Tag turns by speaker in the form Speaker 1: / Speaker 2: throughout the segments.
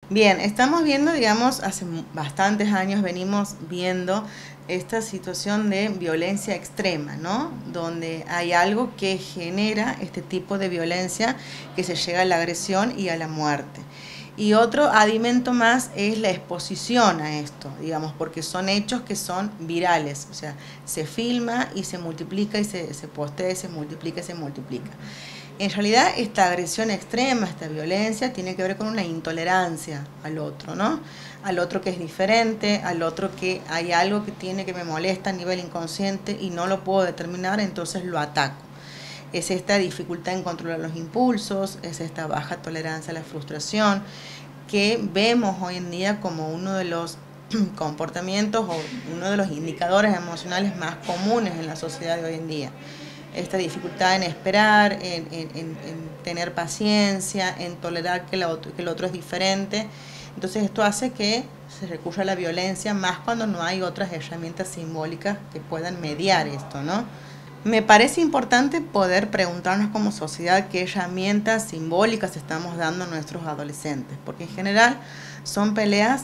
Speaker 1: Bien, estamos viendo, digamos, hace bastantes años venimos viendo esta situación de violencia extrema, ¿no? Donde hay algo que genera este tipo de violencia que se llega a la agresión y a la muerte. Y otro adimento más es la exposición a esto, digamos, porque son hechos que son virales, o sea, se filma y se multiplica y se postea y se multiplica y se multiplica. En realidad esta agresión extrema, esta violencia, tiene que ver con una intolerancia al otro, ¿no? Al otro que es diferente, al otro que hay algo que tiene que me molesta a nivel inconsciente y no lo puedo determinar, entonces lo ataco. Es esta dificultad en controlar los impulsos, es esta baja tolerancia a la frustración, que vemos hoy en día como uno de los comportamientos o uno de los indicadores emocionales más comunes en la sociedad de hoy en día. Esta dificultad en esperar, en tener paciencia, en tolerar que el otro es diferente. Entonces esto hace que se recurra a la violencia más cuando no hay otras herramientas simbólicas que puedan mediar esto, ¿no? Me parece importante poder preguntarnos como sociedad qué herramientas simbólicas estamos dando a nuestros adolescentes, porque en general son peleas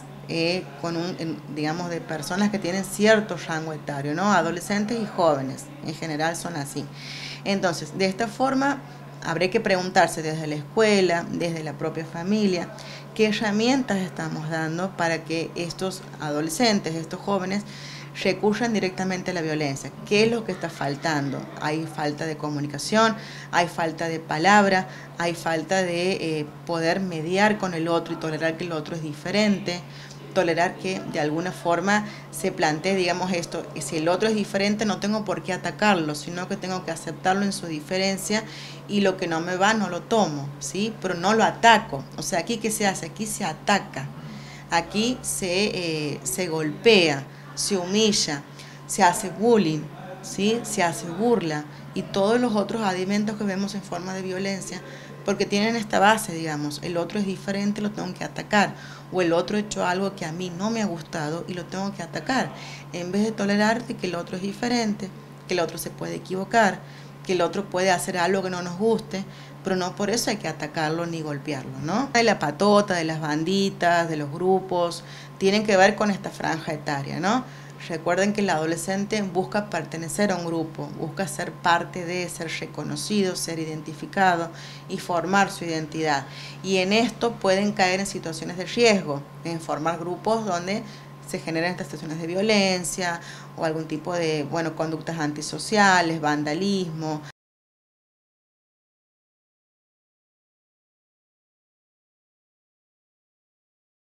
Speaker 1: digamos, de personas que tienen cierto rango etario, ¿no? Adolescentes y jóvenes, en general son así. Entonces, de esta forma, habrá que preguntarse desde la escuela, desde la propia familia, qué herramientas estamos dando para que estos adolescentes, estos jóvenes, recurran directamente a la violencia. ¿Qué es lo que está faltando? Hay falta de comunicación, hay falta de palabra, hay falta de poder mediar con el otro y tolerar que el otro es diferente, tolerar que de alguna forma se plantee, digamos, esto, si el otro es diferente no tengo por qué atacarlo, sino que tengo que aceptarlo en su diferencia y lo que no me va no lo tomo, ¿sí? Pero no lo ataco. O sea, aquí ¿qué se hace? Aquí se ataca, aquí se golpea, se humilla, se hace bullying, ¿sí? Se hace burla y todos los otros alimentos que vemos en forma de violencia, porque tienen esta base, digamos, el otro es diferente, lo tengo que atacar, o el otro ha hecho algo que a mí no me ha gustado y lo tengo que atacar, en vez de tolerar que el otro es diferente, que el otro se puede equivocar, que el otro puede hacer algo que no nos guste, pero no por eso hay que atacarlo ni golpearlo, ¿no? De la patota, de las banditas, de los grupos, tienen que ver con esta franja etaria, ¿no? Recuerden que el adolescente busca pertenecer a un grupo, busca ser parte de, ser reconocido, ser identificado y formar su identidad. Y en esto pueden caer en situaciones de riesgo, en formar grupos donde se generan estas situaciones de violencia o algún tipo de, bueno, conductas antisociales, vandalismo.